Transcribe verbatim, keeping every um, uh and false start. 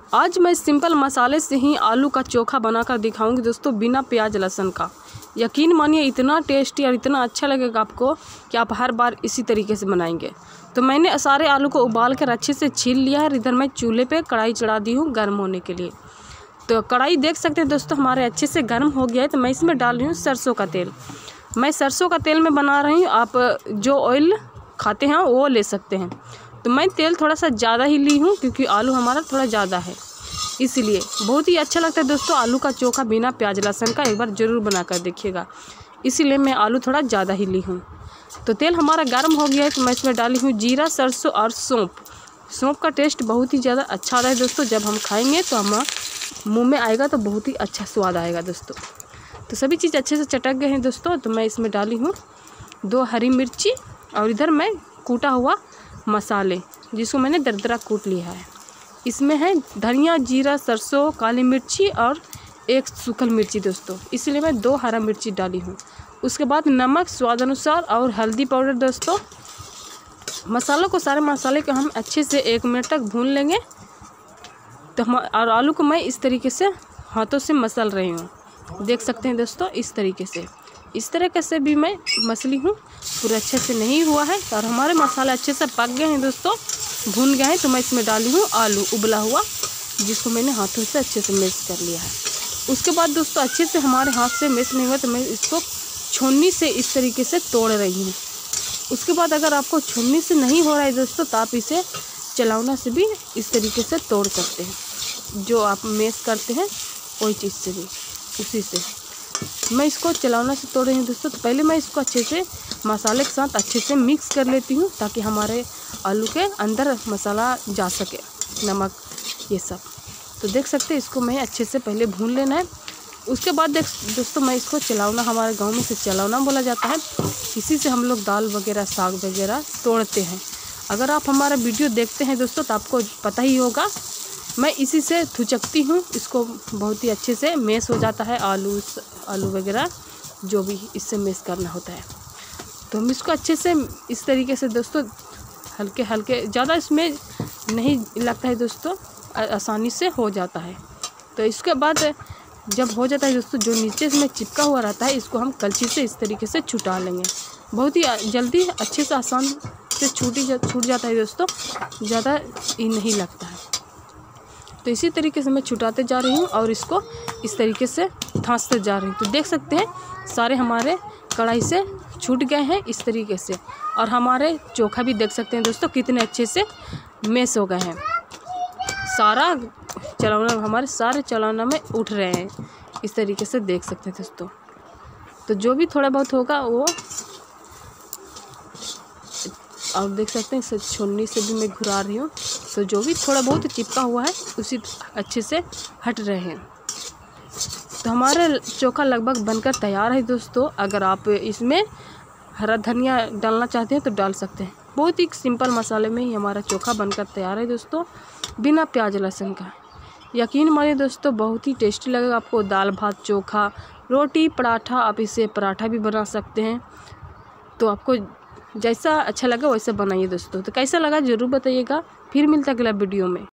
आज मैं सिंपल मसाले से ही आलू का चोखा बनाकर दिखाऊंगी दोस्तों, बिना प्याज लहसुन का। यकीन मानिए इतना टेस्टी और इतना अच्छा लगेगा आपको कि आप हर बार इसी तरीके से बनाएंगे। तो मैंने सारे आलू को उबाल कर अच्छे से छील लिया है। इधर मैं चूल्हे पे कढ़ाई चढ़ा दी हूँ गर्म होने के लिए। तो कढ़ाई देख सकते हैं दोस्तों हमारे अच्छे से गर्म हो गया है। तो मैं इसमें डाल रही हूँ सरसों का तेल। मैं सरसों का तेल में बना रही हूँ, आप जो ऑयल खाते हैं वो ले सकते हैं। तो मैं तेल थोड़ा सा ज़्यादा ही ली हूँ क्योंकि आलू हमारा थोड़ा ज़्यादा है, इसलिए बहुत ही अच्छा लगता है दोस्तों आलू का चोखा बिना प्याज लहसुन का। एक बार ज़रूर बना कर देखिएगा, इसीलिए मैं आलू थोड़ा ज़्यादा ही ली हूँ। तो तेल हमारा गर्म हो गया है। तो मैं इसमें डाली हूँ जीरा, सरसों और सौंफ। सौंफ का टेस्ट बहुत ही ज़्यादा अच्छा आता है दोस्तों, जब हम खाएंगे तो हम मुँह में आएगा तो बहुत ही अच्छा स्वाद आएगा दोस्तों। तो सभी चीज़ अच्छे से चटक गए हैं दोस्तों। तो मैं इसमें डाली हूँ दो हरी मिर्ची और इधर मैं कूटा हुआ मसाले जिसको मैंने दरदरा कूट लिया है। इसमें है धनिया, जीरा, सरसों, काली मिर्ची और एक सूखल मिर्ची दोस्तों, इसलिए मैं दो हरा मिर्ची डाली हूँ। उसके बाद नमक स्वाद अनुसार और हल्दी पाउडर दोस्तों। मसालों को, सारे मसाले को हम अच्छे से एक मिनट तक भून लेंगे। तो हम और आलू को मैं इस तरीके से हाथों से मसल रही हूँ, देख सकते हैं दोस्तों। इस तरीके से इस तरीके से भी मैं मसली हूँ, पूरा अच्छे से नहीं हुआ है। और हमारे मसाले अच्छे से पक गए हैं दोस्तों, भून गए हैं। तो मैं इसमें डाली हूँ आलू उबला हुआ, जिसको मैंने हाथों से अच्छे से मिक्स कर लिया है। उसके बाद दोस्तों अच्छे से हमारे हाथ से मिक्स नहीं हुआ तो मैं इसको छन्नी से इस तरीके से तोड़ रही हूँ। उसके बाद अगर आपको छन्नी से नहीं हो रहा है दोस्तों तो आप इसे चलावना से भी इस तरीके से तोड़ सकते हैं, जो आप मैश करते हैं वही चीज़ से भी, उसी से। मैं इसको चलावना से तोड़ रही हूँ दोस्तों। तो पहले मैं इसको अच्छे से मसाले के साथ अच्छे से मिक्स कर लेती हूँ ताकि हमारे आलू के अंदर मसाला जा सके, नमक ये सब। तो देख सकते हैं इसको मैं अच्छे से पहले भून लेना है। उसके बाद देख दोस्तों मैं इसको चलावना, हमारे गांव में से चलावना बोला जाता है, इसी से हम लोग दाल वगैरह साग वगैरह तोड़ते हैं। अगर आप हमारा वीडियो देखते हैं दोस्तों तो आपको पता ही होगा, मैं इसी से थुचकती हूँ। इसको बहुत ही अच्छे से मैश हो जाता है, आलू आलू वगैरह जो भी इससे मैश करना होता है। तो हम इसको अच्छे से इस तरीके से दोस्तों हल्के हल्के, ज़्यादा इसमें नहीं लगता है दोस्तों, आसानी से हो जाता है। तो इसके बाद जब हो जाता है दोस्तों, जो नीचे इसमें चिपका हुआ रहता है इसको हम कलछी से इस तरीके से छुटा लेंगे। बहुत ही जल्दी अच्छे से आसान से छूटी छूट जाता है दोस्तों, ज़्यादा ही नहीं लगता है। तो इसी तरीके से मैं छुटाते जा रही हूँ और इसको इस तरीके से थांसते जा रही हूँ। तो देख सकते हैं सारे हमारे कढ़ाई से छूट गए हैं इस तरीके से। और हमारे चोखा भी देख सकते हैं दोस्तों कितने अच्छे से मैश हो गए हैं। सारा चलावना हमारे सारे चलावना में उठ रहे हैं इस तरीके से, देख सकते हैं दोस्तों। तो जो भी थोड़ा बहुत होगा वो और देख सकते हैं इसे छन्नी से भी मैं घुरा रही हूँ। तो जो भी थोड़ा बहुत चिपका हुआ है उसी अच्छे से हट रहे हैं। तो हमारा चोखा लगभग बनकर तैयार है दोस्तों। अगर आप इसमें हरा धनिया डालना चाहते हैं तो डाल सकते हैं। बहुत ही सिंपल मसाले में ही हमारा चोखा बनकर तैयार है दोस्तों, बिना प्याज लहसुन का। यकीन मानिए दोस्तों बहुत ही टेस्टी लगेगा आपको। दाल भात चोखा, रोटी, पराठा, आप इसे पराठा भी बना सकते हैं। तो आपको जैसा अच्छा लगा वैसा बनाइए दोस्तों। तो कैसा लगा ज़रूर बताइएगा। फिर मिलता है अगला वीडियो में।